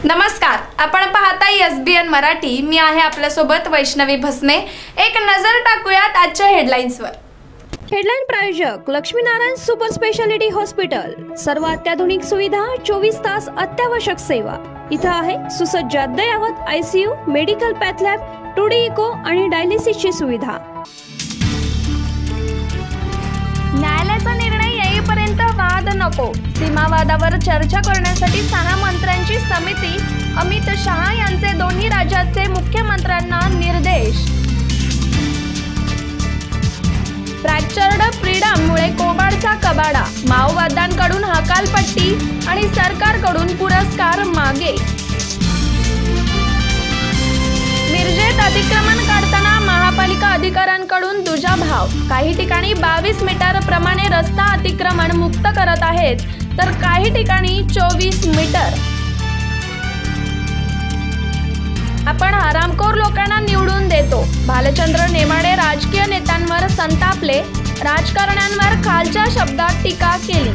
नमस्कार, आपण पाहताय SBN मराठी। मी आहे आपल्यासोबत वैष्णवी भस्मे। एक नजर टाकूयात आजच्या हेडलाईन्सवर। हेडलाईन प्रायोजक लक्ष्मीनारायण सुपर स्पेशालिटी हॉस्पिटल। सर्व अत्याधुनिक सुविधा, 24 तास अत्यावश्यक सेवा। इथं आहे सुसज्ज अद्ययावत ICU, medical path lab, 2D echo आणि डायलिसिसची सुविधा। न्यायालयाचा निर्णय येईपर्यंत वाद नको। सीमावादावर चर्चा करण्यासाठी 6 मंत्र्यांची समिती। अमित शहा यांचे दोन्ही राज्याचे मुख्यमंत्र्यांना निर्देश। फ्रॅक्चर्ड फ्रीडममुळे कोबाडचा कबाडा, माओवाद्यांकडून हकालपट्टी आणि सरकारकडून पुरस्कार मागे। मिरजेत अतिक्रमण काढताना महापालिका अधिकाऱ्यांकडून दुजाभाव। काही ठिकाणी 22 मीटर प्रमाणे रस्ता अतिक्रमण मुक्त करत आहेत, तर काही ठिकाणी 24 मीटर। आपण हरामखोर लोकांना निवडून देतो। भालचंद्र नेमाडे राजकीय नेत्यांवर संतापले, राजकारण्यांवर खालच्या शब्दात टीका केली।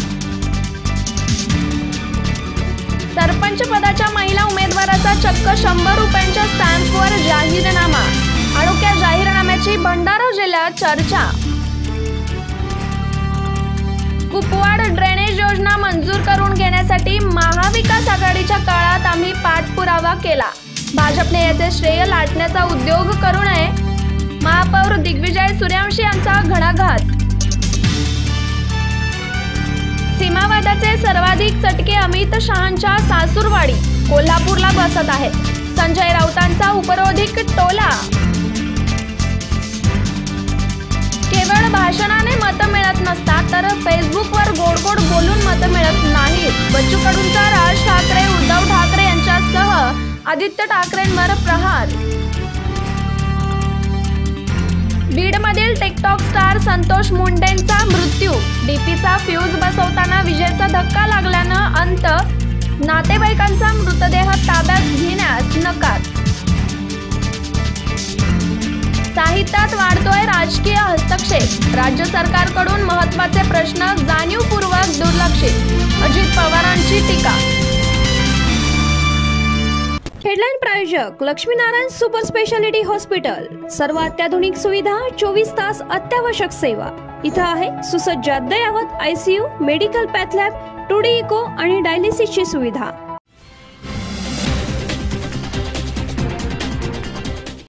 सरपंच पदाच्या महिला उमेदवाराचा चक्क 100 रुपयांच्या स्टॅम्पवर जाहीरनामा। अनोख्या जाहीरनाम्याची भंडारा जिल्ह्यात चर्चा। कुपवाड ड्रेनेज योजना मंजूर करून घेण्यासाठी महाविकास आघाडीच्या काळात आम्ही पाठपुरावा केला। भाजपने याचे श्रेय लाटण्याचा उद्योग करू नये। महापौर दिग्विजय सूर्यवंशी यांचा घणाघात। सीमावादाचे सर्वाधिक चटके अमित शहांच्या सासूरवाडी, कोल्हापूरला बसत आहेत। संजय राऊतांचा उपरोधिक टोला। केवळ भाषणाने मत मिळत नसतात, तर फेसबुकवर गोड गोड बोलून मत मिळत नाहीत। बच्चू कडूंचा राज ठाकरे, उद्धव ठाकरे यांच्यासह आदित्य ठाकरेंवर प्रहार। बीडमधील टिकटॉक स्टार संतोष मुंडेंचा मृत्यू। डीपीचा फ्यूज बसवताना विजेचा धक्का लागल्यानं अंत। नातेवाईकांचा मृतदेह ताब्यात घेण्यास नकार। साहित्यात वाढतोय राजकीय हस्तक्षेप। राज्य सरकारकडून महत्त्वाचे प्रश्न जाणीवपूर्वक दुर्लक्षित। अजित पवारांची टीका। हेडलाईन प्रायोजक लक्ष्मीनारायण सुपर स्पेशालिटी हॉस्पिटल। सर्व अत्याधुनिक सुविधा, 24 तास अत्यावश्यक सेवा। इथं आहे सुसज्ज अद्ययावत ICU, medical path lab, 2D echo आणि डायलिसिसची सुविधा।